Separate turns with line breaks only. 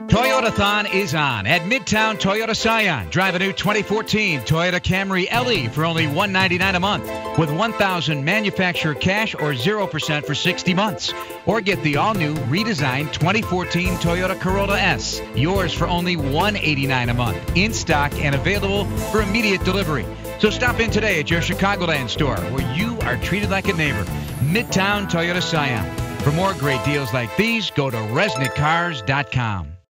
Toyotathon is on at Midtown Toyota Scion. Drive a new 2014 Toyota Camry LE for only $199 a month with $1,000 manufacturer cash or 0% for 60 months. Or get the all-new redesigned 2014 Toyota Corolla S, yours for only $189 a month, in stock and available for immediate delivery. So stop in today at your Chicagoland store where you are treated like a neighbor. Midtown Toyota Scion. For more great deals like these, go to ResnickCars.com.